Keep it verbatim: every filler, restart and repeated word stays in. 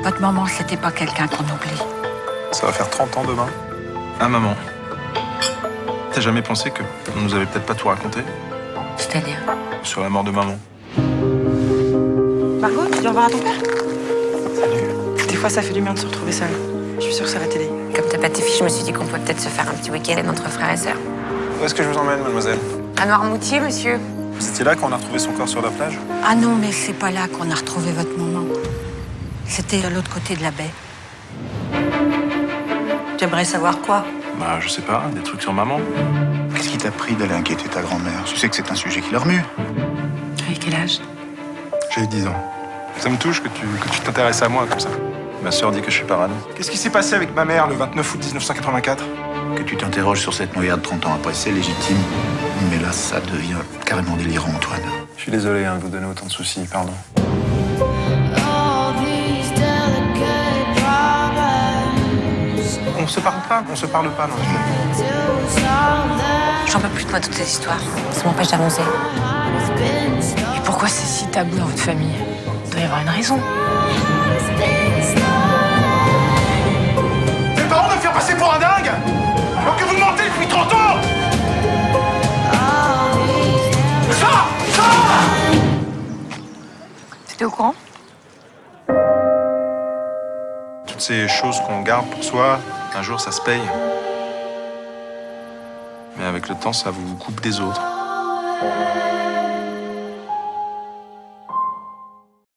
Votre maman, c'était pas quelqu'un qu'on oublie. Ça va faire trente ans demain. Ah, maman. T'as jamais pensé que on nous avait peut-être pas tout raconté? C'est-à-dire? Sur la mort de maman. Margot, tu viens voir à ton père? Salut. Des fois, ça fait du bien de se retrouver seul. Je suis sûre que ça va t'aider. Comme t'as pas tes filles, je me suis dit qu'on pouvait peut-être se faire un petit week-end entre frères et sœurs. Où est-ce que je vous emmène, mademoiselle? À Noirmoutier, monsieur. C'était là qu'on a retrouvé son corps sur la plage? Ah non, mais c'est pas là qu'on a retrouvé votre maman. C'était de l'autre côté de la baie. Tu aimerais savoir quoi? Bah, je sais pas, des trucs sur maman. Qu'est-ce qui t'a pris d'aller inquiéter ta grand-mère? Tu sais que c'est un sujet qui la remue. Avec quel âge? J'ai dix ans. Ça me touche que tu que tu t'intéresses à moi comme ça. Ma sœur dit que je suis parano. Qu'est-ce qui s'est passé avec ma mère le vingt-neuf août mille neuf cent quatre-vingt-quatre? Que tu t'interroges sur cette noyade trente ans après, c'est légitime. Mais là, ça devient carrément délirant, Antoine. Je suis désolé hein, de vous donner autant de soucis, pardon. On se parle pas, on se parle pas dans ce jeu. J'en peux plus de moi, toutes ces histoires. Ça m'empêche d'avancer. Et pourquoi c'est si tabou dans votre famille? Il doit y avoir une raison. Tes parents me faire passer pour un dingue? Alors que vous mentez depuis trente ans! Ça! Ça! T'étais au courant? Toutes ces choses qu'on garde pour soi, un jour ça se paye. Mais avec le temps, ça vous coupe des autres.